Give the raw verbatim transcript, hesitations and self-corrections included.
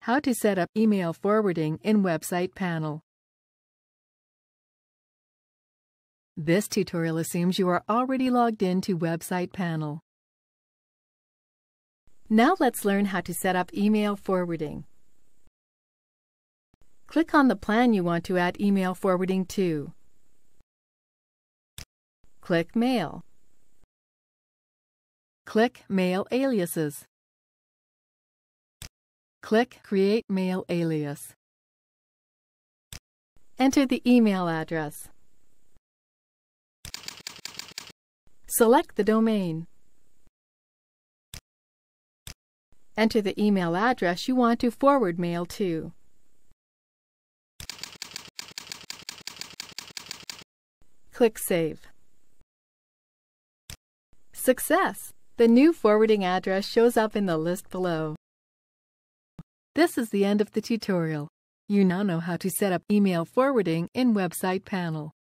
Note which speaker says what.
Speaker 1: How to set up email forwarding in Website Panel. This tutorial assumes you are already logged in to Website Panel. Now let's learn how to set up email forwarding. Click on the plan you want to add email forwarding to. Click Mail. Click Mail Aliases. Click Create Mail Alias. Enter the email address. Select the domain. Enter the email address you want to forward mail to. Click Save. Success! The new forwarding address shows up in the list below. This is the end of the tutorial. You now know how to set up email forwarding in Website Panel.